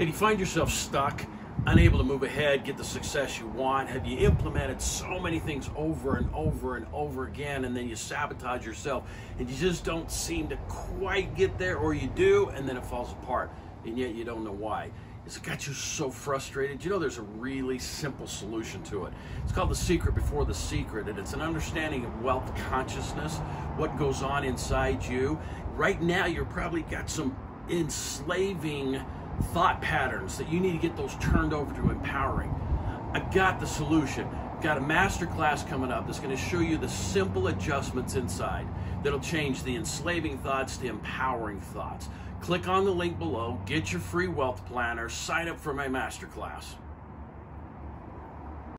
And you find yourself stuck, unable to move ahead, get the success you want? Have you implemented so many things over and over and over again, and then you sabotage yourself and you just don't seem to quite get there, or you do and then it falls apart and yet you don't know why? It's got you so frustrated. You know, there's a really simple solution to it. It's called The Secret Before the Secret, and it's an understanding of wealth consciousness, what goes on inside you. Right now, you're probably got some enslaving thought patterns that you need to get those turned over to empowering. I've got the solution. I've got a master class coming up that's going to show you the simple adjustments inside that'll change the enslaving thoughts to empowering thoughts. Click on the link below, get your free wealth planner, sign up for my master class.